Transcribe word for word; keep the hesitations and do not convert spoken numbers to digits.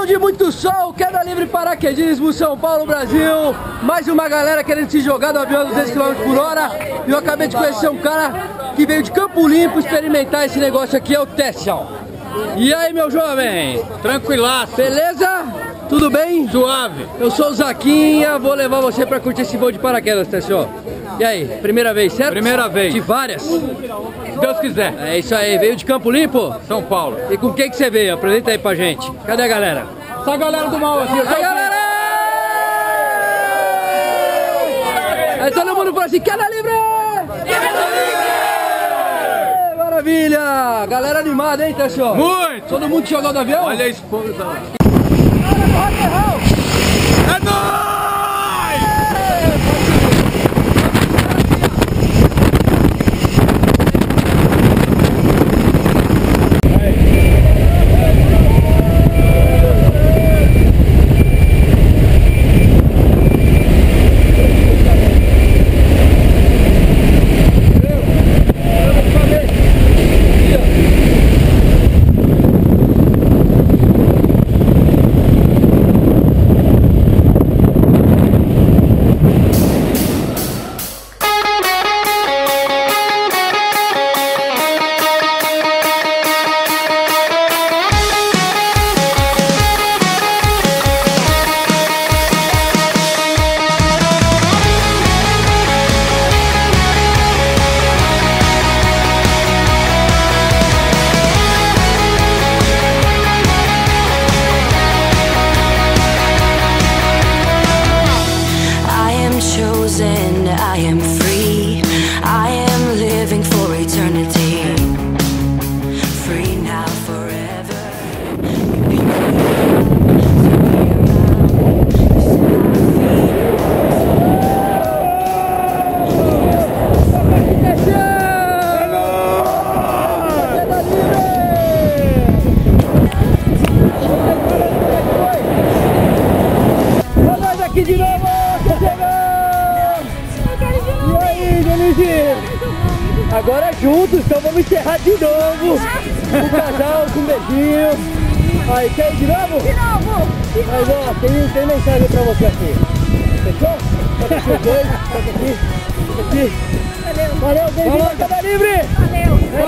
Som de muito sol, queda livre paraquedismo, São Paulo, Brasil. Mais uma galera querendo se jogar do avião a duzentos quilômetros por hora. E eu acabei de conhecer um cara que veio de Campo Limpo experimentar esse negócio aqui, é o Tessião. E aí, meu jovem? Tranquilaço. Beleza? Tudo bem? Suave. Eu sou o Zaquinha, vou levar você pra curtir esse voo de paraquedas, Tessião. E aí, primeira vez, certo? Primeira vez. De várias? Se Deus quiser. É isso aí, veio de Campo Limpo? São Paulo. E com quem que você veio? Apresenta aí pra gente. Cadê a galera? Essa a galera do mal aqui. A galera! Aí todo mundo fala assim, queda livre! Queda livre! Maravilha! Galera animada, hein, Tessião? Muito! Todo mundo jogou do avião? Olha a esposa lá. É nóis! I am free, I am living for eternity, free now forever. Olha nós aqui de novo! Agora juntos, então vamos encerrar de novo. O casal com um beijinho. Aí, quer ir de novo? De novo! De Mas ó, tem, tem mensagem pra você aqui. Fechou? Toca aqui os dois, toca aqui, toca aqui. Valeu! Valeu, beijo, queda livre! Valeu!